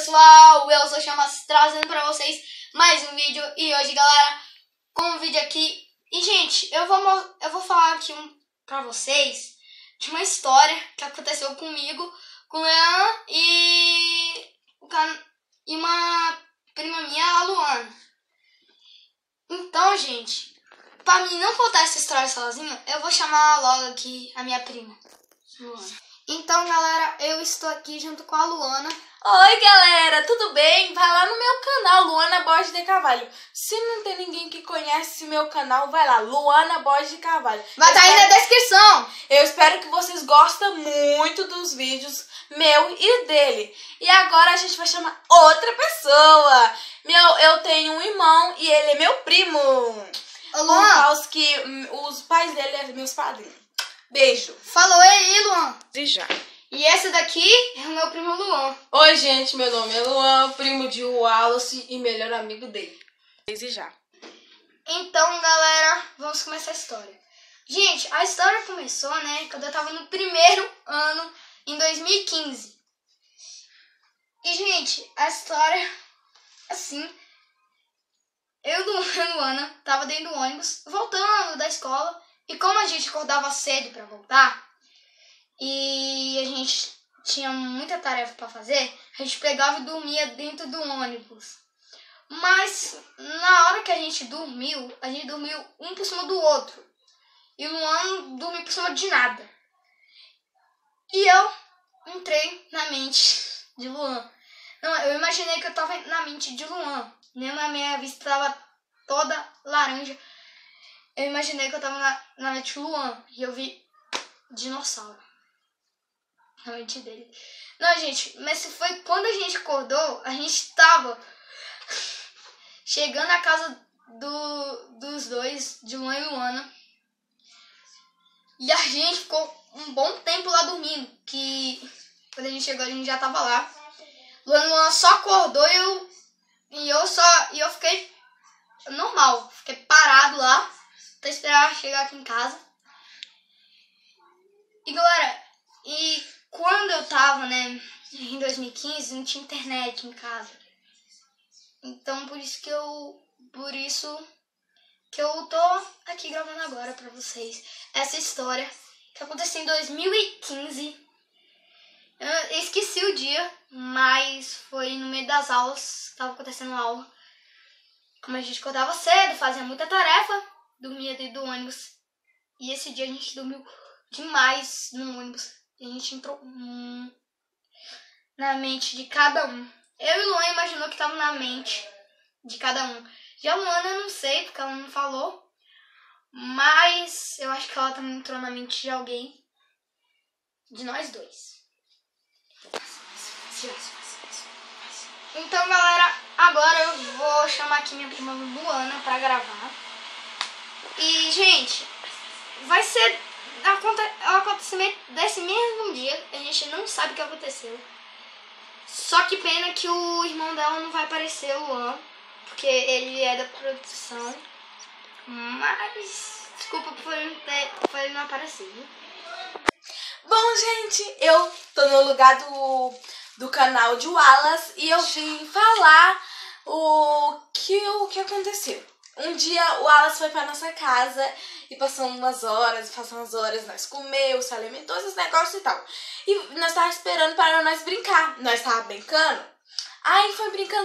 pessoal, eu sou Chamas trazendo pra vocês mais um vídeo. E hoje, galera, com um vídeo aqui. E, gente, eu vou falar aqui pra vocês de uma história que aconteceu comigo, com o Leandro e uma prima minha, a Luana. Então, gente, pra mim não contar essa história sozinho, eu vou chamar logo aqui a minha prima, Luana. Então, galera, eu estou aqui junto com a Luana. Oi, galera, tudo bem? Vai lá no meu canal, Luana Borges de Carvalho. Se não tem ninguém que conhece meu canal, vai lá, Luana Borges de Carvalho. Vai estar aí na descrição. Eu espero que vocês gostem muito dos vídeos meu e dele. E agora a gente vai chamar outra pessoa. Eu tenho um irmão e ele é meu primo. Ô, Luan. Que os pais dele são meus padrinhos. Beijo. Falou aí, Luan. E já. E esse daqui é o meu primo Luan. Oi, gente, meu nome é Luan, primo de Wallace e melhor amigo dele. E já. Então, galera, vamos começar a história. Gente, a história começou, né, quando eu tava no primeiro ano, em 2015. E, gente, a história, assim, eu e Luana tava dentro do ônibus, voltando da escola. E como a gente acordava cedo pra voltar, e a gente tinha muita tarefa pra fazer, a gente pegava e dormia dentro do ônibus. Mas na hora que a gente dormiu um por cima do outro. E o Luan dormiu por cima de nada. E eu entrei na mente de Luan. Não, eu imaginei que eu tava na mente de Luan. Nem a minha vista tava toda laranja. Eu imaginei que eu tava na mente do Luan. E eu vi dinossauro na mente dele. Não, gente, mas se foi quando a gente acordou, a gente tava chegando à casa dos dois, de Luan e Luana. E a gente ficou um bom tempo lá dormindo. Que quando a gente chegou, a gente já tava lá. Luan e Luana só acordou e eu fiquei normal. Fiquei parado lá até esperar chegar aqui em casa. E, galera, quando eu tava, né, em 2015, não tinha internet em casa. Então, por isso que eu tô aqui gravando agora pra vocês essa história que aconteceu em 2015. Eu esqueci o dia, mas foi no meio das aulas, tava acontecendo aula. Como a gente acordava cedo, fazia muita tarefa, dormia dentro do ônibus. E esse dia a gente dormiu demais no ônibus. E a gente entrou na mente de cada um. Eu e o Luan imaginou que tava na mente de cada um. Já a Luana eu não sei, porque ela não falou. Mas eu acho que ela também entrou na mente de alguém. De nós dois. Então, galera, agora eu vou chamar aqui minha prima Luana pra gravar. E, gente, vai ser o acontecimento desse mesmo dia. A gente não sabe o que aconteceu. Só que pena que o irmão dela não vai aparecer, o Luan, porque ele é da produção. Mas desculpa por ele não aparecer, viu? Bom, gente, eu tô no lugar do canal de Wallace e eu vim falar o que aconteceu. Um dia o Wallace foi pra nossa casa e passou umas horas, nós comeu, se alimentou, esses negócios e tal. E nós tava esperando para nós brincar. Nós tava brincando. Aí foi brincando.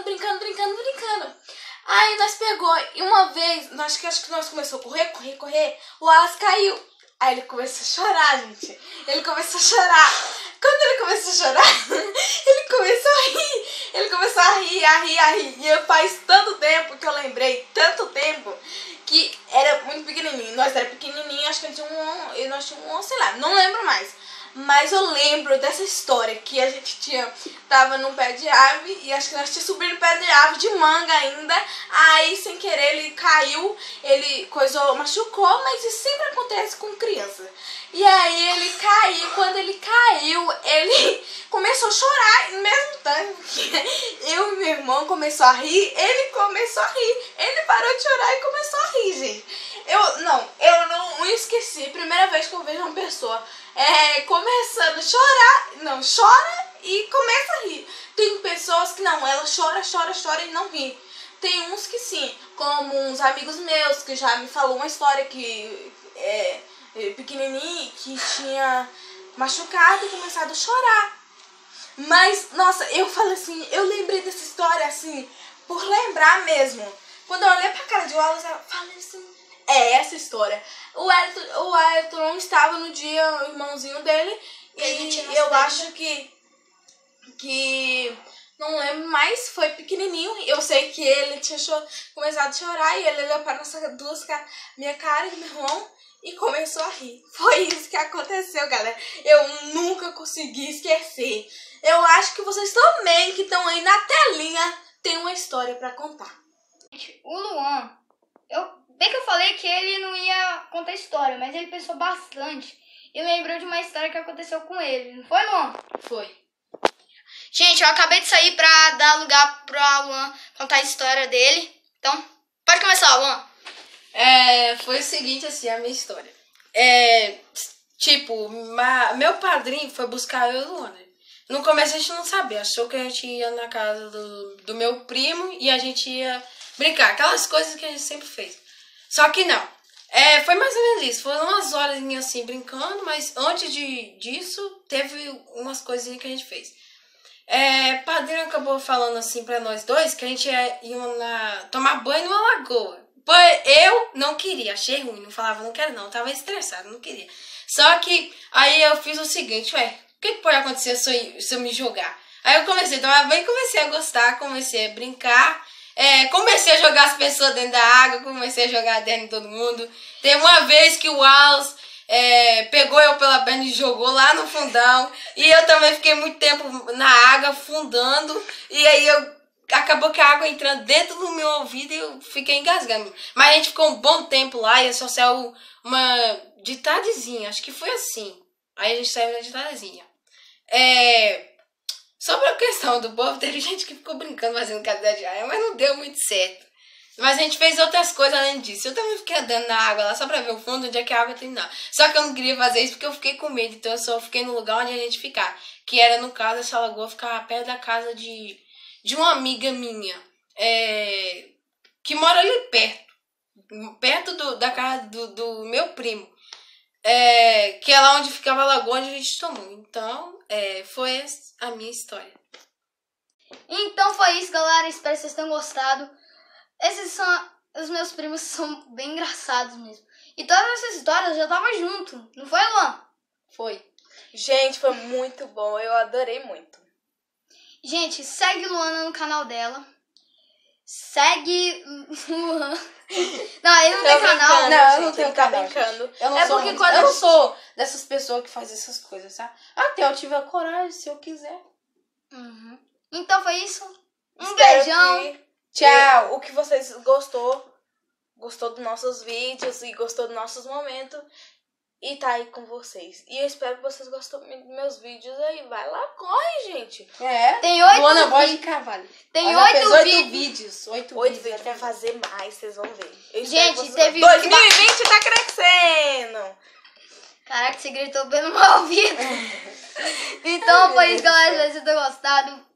Aí nós pegou e uma vez, acho que nós começou a correr, o Wallace caiu. Aí ele começou a chorar, gente. Ele começou a chorar. Quando ele começou a chorar, ele começou a rir. Ele começou a rir. E faz tanto tempo que eu lembrei, que era muito pequenininho. Nós era pequenininho, acho que nós tínhamos sei lá, não lembro mais. Mas eu lembro dessa história que a gente tava num pé de árvore e acho que nós tínhamos subido no pé de árvore de manga ainda. Aí, sem querer, ele caiu, machucou, mas isso sempre acontece com criança. E aí ele caiu, quando ele caiu, ele começou a chorar, mesmo tanto que eu e meu irmão começou a rir, ele começou a rir, ele parou de chorar e começou a rir, gente. Eu não esqueci, primeira vez que eu vejo uma pessoa começando a chorar, chora e começa a rir. Tem pessoas pessoas que não, ela chora e não ri. Tem uns que sim, como uns amigos meus que já me falou uma história que pequenininho, que tinha machucado e começado a chorar. Mas, nossa, eu falei assim, eu lembrei dessa história assim, por lembrar mesmo. Quando eu olhei pra cara de Wallace, eu falei assim, é essa história. O Ayrton não estava no dia, o irmãozinho dele, e eu acho que não lembro mais, foi pequenininho. Eu sei que ele tinha começado a chorar e ele olhou para minha cara e do meu irmão e começou a rir. Foi isso que aconteceu, galera. Eu nunca consegui esquecer. Eu acho que vocês também, que estão aí na telinha, tem uma história para contar. O Luan, bem que eu falei que ele não ia contar história, mas ele pensou bastante e lembrou de uma história que aconteceu com ele. Não foi, Luan? Foi. Gente, eu acabei de sair pra dar lugar pra Luan contar a história dele. Então, pode começar, Luan. Foi o seguinte, assim, a minha história. Meu padrinho foi buscar eu e o Luan, né? No começo a gente não sabia, achou que a gente ia na casa do meu primo e a gente ia brincar, aquelas coisas que a gente sempre fez. Só que não. Foi mais ou menos isso, foram umas horas assim brincando, mas antes disso teve umas coisinhas que a gente fez. O padrinho acabou falando assim pra nós dois que a gente ia tomar banho numa lagoa. Eu não queria, achei ruim, não falava, não quero não, tava estressado, não queria. Só que aí eu fiz o seguinte, o que pode acontecer se eu me jogar? Aí eu comecei a tomar banho, comecei a gostar, comecei a brincar, comecei a jogar as pessoas dentro da água, comecei a jogar dentro de todo mundo. Teve uma vez que o Wallace pegou eu pela perna e jogou lá no fundão. E eu também fiquei muito tempo na água, fundando. E aí acabou que a água entrando dentro do meu ouvido e eu fiquei engasgando. Mas a gente ficou um bom tempo lá e só saiu uma ditadezinha, acho que foi assim. Aí a gente saiu na ditadezinha. Sobre a questão do povo, teve gente que ficou brincando fazendo cadeira de areia, mas não deu muito certo. Mas a gente fez outras coisas além disso. Eu também fiquei andando na água lá só pra ver o fundo onde é que a água terminava. Só que eu não queria fazer isso porque eu fiquei com medo. Então eu só fiquei no lugar onde a gente ficava. Que era, no caso, essa lagoa ficava perto da casa de uma amiga minha. Que mora ali perto. Perto da casa do meu primo. Que é lá onde ficava a lagoa onde a gente tomou. Então, foi a minha história. Então foi isso, galera. Espero que vocês tenham gostado. Esses são os meus primos, são bem engraçados mesmo. E todas essas histórias eu já tava junto. Não foi, Luan? Foi. Gente, foi muito bom. Eu adorei muito. Gente, segue Luana no canal dela. Segue Luan. Não, ele não tem canal. Não, eu não tenho canal. Brincando. Eu não sou dessas pessoas que fazem essas coisas, tá? Até eu tiver coragem, se eu quiser. Uhum. Então foi isso. Espero Beijão. Tchau. O que vocês gostou dos nossos vídeos e gostou dos nossos momentos e tá aí com vocês. E eu espero que vocês gostem dos meus vídeos aí. Vai lá, corre, gente. Tem 8 Luana Voz de Carvalho. Tem 8 vídeos. 8 vídeos. Vai fazer mais, vocês vão ver. Gente, teve 2020 tá crescendo. Caraca, você gritou bem no meu ouvido. Então foi isso, galera. Espero que vocês tenham gostado.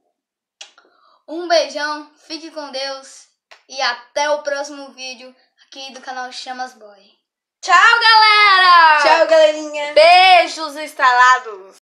Um beijão, fique com Deus e até o próximo vídeo aqui do canal Chamas Boy. Tchau, galera! Tchau, galerinha! Beijos estralados!